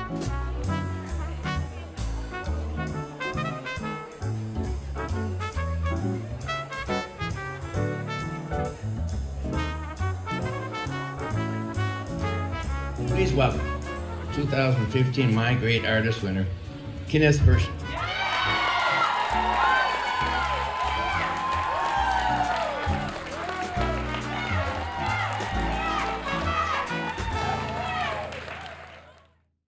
Please welcome 2015 My Great Artist winner, Kenneth Burson.